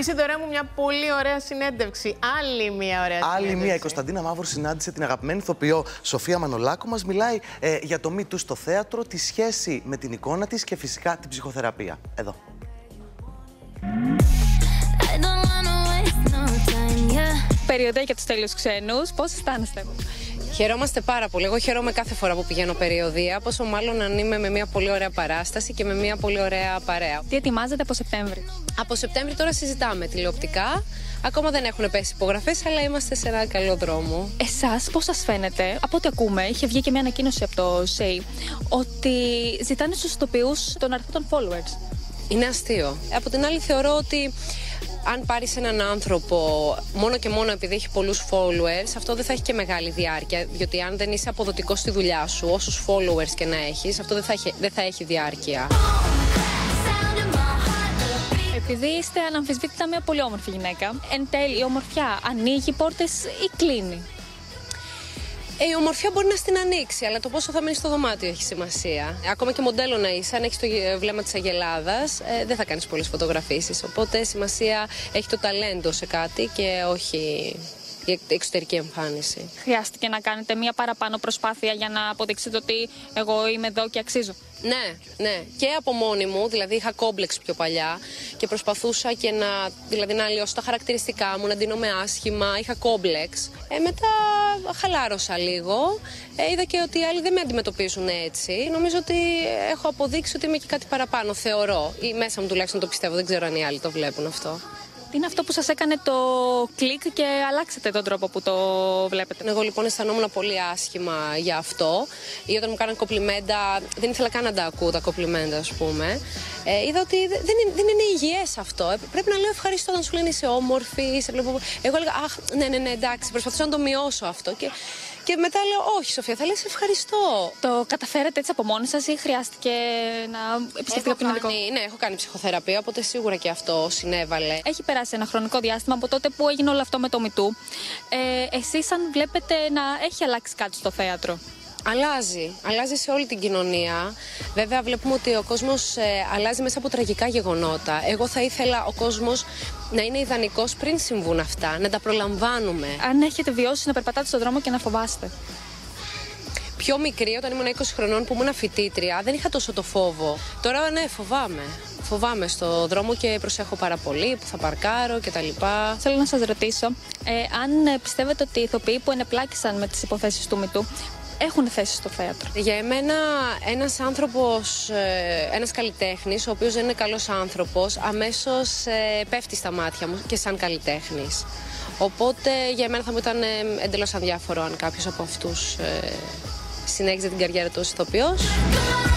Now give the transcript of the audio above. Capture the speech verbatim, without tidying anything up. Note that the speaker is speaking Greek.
Είσαι δωρεά μου μια πολύ ωραία συνέντευξη. Άλλη μια ωραία συνέντευξη. Άλλη μια. Η Κωνσταντίνα Μαύρου συνάντησε την αγαπημένη ηθοποιό Σοφία Μανολάκου. Μας μιλάει ε, για το Me Too στο θέατρο, τη σχέση με την εικόνα της και φυσικά την ψυχοθεραπεία. Εδώ. Περιοδία για τους τέλειους ξένους. Πώς αισθάνεστε? Χαιρόμαστε πάρα πολύ. Εγώ χαίρομαι κάθε φορά που πηγαίνω περιοδία, πόσο μάλλον αν είμαι με μια πολύ ωραία παράσταση και με μια πολύ ωραία παρέα. Τι ετοιμάζετε από Σεπτέμβρη? Από Σεπτέμβρη τώρα συζητάμε τηλεοπτικά. Ακόμα δεν έχουν πέσει υπογραφές, αλλά είμαστε σε ένα καλό δρόμο. Εσάς πώς σας φαίνεται? Από ό,τι ακούμε, είχε βγει και μια ανακοίνωση από το ΣΕΙ ότι ζητάνε στους ηθοποιούς τον αριθμό των followers. Είναι αστείο. Από την άλλη θεωρώ ότι αν πάρεις έναν άνθρωπο μόνο και μόνο επειδή έχει πολλούς followers, αυτό δεν θα έχει και μεγάλη διάρκεια. Διότι αν δεν είσαι αποδοτικός στη δουλειά σου, όσους followers και να έχεις, αυτό δεν θα έχει, δεν θα έχει διάρκεια. Επειδή είστε αναμφισβήτητα μια πολύ όμορφη γυναίκα, εν τέλει η ομορφιά ανοίγει πόρτες ή κλείνει? Ε, η ομορφιά μπορεί να στην ανοίξει, αλλά το πόσο θα μείνει στο δωμάτιο έχει σημασία. Ακόμα και μοντέλο να είσαι, αν έχει το βλέμμα της Αγελάδας, ε, δεν θα κάνεις πολλές φωτογραφίσεις. Οπότε σημασία έχει το ταλέντο σε κάτι και όχι η εξωτερική εμφάνιση. Χρειάστηκε να κάνετε μια παραπάνω προσπάθεια για να αποδείξετε ότι εγώ είμαι εδώ και αξίζω? Ναι, ναι. Και από μόνη μου, δηλαδή είχα κόμπλεξ πιο παλιά και προσπαθούσα και να, δηλαδή, να αλλοιώσω τα χαρακτηριστικά μου, να ντύνομαι άσχημα, είχα κόμπλεξ. Ε, μετά χαλάρωσα λίγο. Ε, είδα και ότι οι άλλοι δεν με αντιμετωπίζουν έτσι. Νομίζω ότι έχω αποδείξει ότι είμαι και κάτι παραπάνω, θεωρώ. Ή μέσα μου τουλάχιστον το πιστεύω, δεν ξέρω αν οι άλλοι το βλέπουν αυτό. Τι είναι αυτό που σας έκανε το κλικ και αλλάξατε τον τρόπο που το βλέπετε? Εγώ λοιπόν αισθανόμουν πολύ άσχημα για αυτό. Ή όταν μου κάναν κομπλιμέντα, δεν ήθελα καν να τα ακούω τα κομπλιμέντα, ας πούμε. Ε, είδα ότι δεν είναι, δεν είναι υγιές αυτό. Ε, πρέπει να λέω ευχαριστώ όταν σου λένε είσαι όμορφη. Σε βλέπω... Εγώ έλεγα, αχ, ναι, ναι, ναι, εντάξει, προσπαθούσα να το μειώσω αυτό. Και, και μετά λέω, όχι, Σοφία, θα λες ευχαριστώ. Το καταφέρατε έτσι από μόνοι σας ή χρειάστηκε να επιστρέφετε από τον ειδικό? Ναι, έχω κάνει ψυχοθεραπεία, οπότε σίγουρα και αυτό συνέβαλε. Έχει περάσει ένα χρονικό διάστημα από τότε που έγινε όλο αυτό με το Me Too. Ε, εσείς αν βλέπετε να έχει αλλάξει κάτι στο θέατρο? Αλλάζει. Αλλάζει σε όλη την κοινωνία. Βέβαια βλέπουμε ότι ο κόσμος ε, αλλάζει μέσα από τραγικά γεγονότα. Εγώ θα ήθελα ο κόσμος να είναι ιδανικός πριν συμβούν αυτά, να τα προλαμβάνουμε. Αν έχετε βιώσει να περπατάτε στον δρόμο και να φοβάστε? Πιο μικρή, όταν ήμουν είκοσι χρονών που ήμουν φοιτήτρια, δεν είχα τόσο το φόβο. Τώρα ναι, φοβάμαι. Φοβάμαι στο δρόμο και προσέχω πάρα πολύ που θα παρκάρω κτλ. Θέλω να σας ρωτήσω, ε, αν πιστεύετε ότι οι ηθοποιοί που ενεπλάκησαν με τις υποθέσεις του Me Too έχουν θέση στο θέατρο? Για εμένα ένας άνθρωπος, ένας καλλιτέχνης, ο οποίος δεν είναι καλός άνθρωπος, αμέσως ε, πέφτει στα μάτια μου και σαν καλλιτέχνης. Οπότε για εμένα θα μου ήταν ε, εντελώς αδιάφορο αν κάποιος από αυτούς ε, συνέχιζε την καριέρα του ως ηθοποιός.